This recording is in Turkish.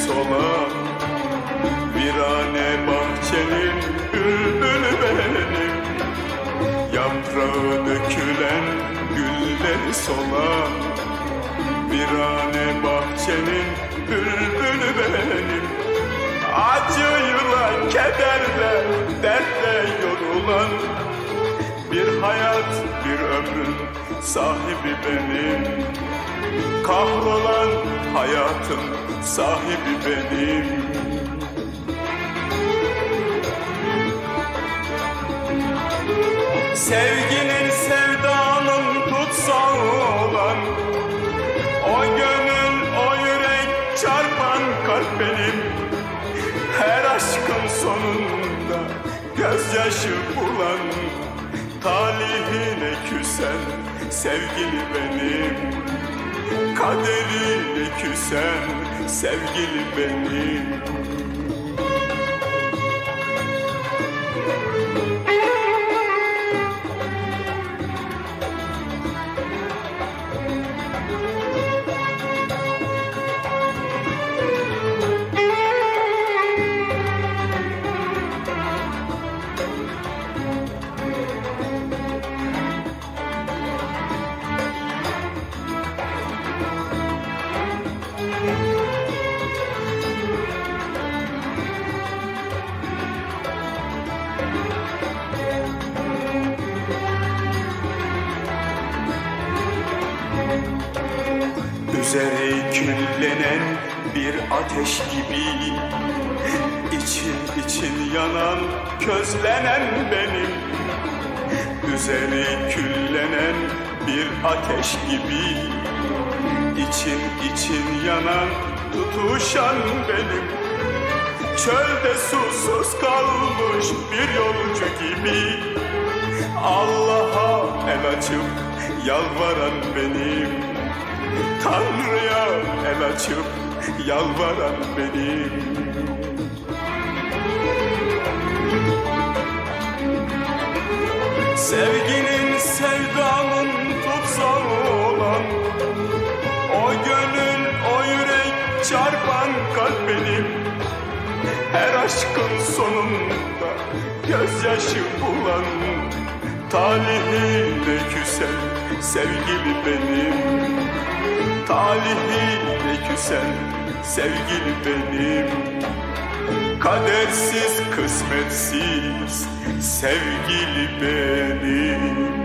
solan, virane bahçenin bülbülü benim. Yaprağı dökülen gülleri solan, virane bahçenin bülbülü benim. Acıyla, kederle, dertle yorulan, bir hayat, bir ömrün sahibi benim. Kahrolan hayatın sahibi benim. Sevginin, sevdanın tutsağı olan, o gönül, o yürek çarpan kalp benim. Her aşkın sonunda gözyaşı bulan, talihine küsen sevgili benim. Kaderine küsen sevgili benim. Üzeri küllenen bir ateş gibi, için için yanan, közlenen benim. Üzeri küllenen bir ateş gibi, için için yanan, tutuşan benim. Çölde susuz kalmış bir yolcu gibi, Allah'a el açıp yalvaran benim. Tanrı'ya el açıp yalvaran benim. Sevginin, sevdanın tutsağı olan, o gönül, o yürek çarpan kalp benim. Her aşkın sonunda gözyaşı bulan, talihine küsen sevgili benim. Talihine küsen sevgili benim. Kadersiz, kısmetsiz sevgili benim.